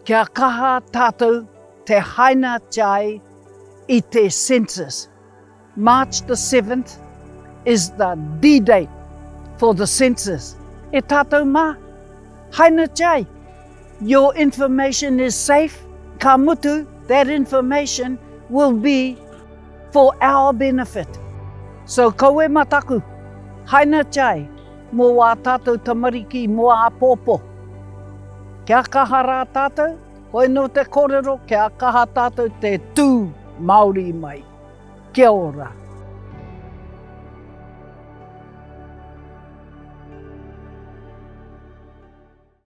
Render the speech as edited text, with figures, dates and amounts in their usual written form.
Kia kaha tātou te haina tai I te census. March the 7th is the D-date for the census. E tātou mā, haina tai. Your information is safe. Ka mutu, that information will be for our benefit. So koe mataku, haina tai, mō wā tātou tamariki mō a pōpō. Kia kaha rā tātou, hoi no te kōrero, kia kaha tātou te tū Māori mai. Kia ora.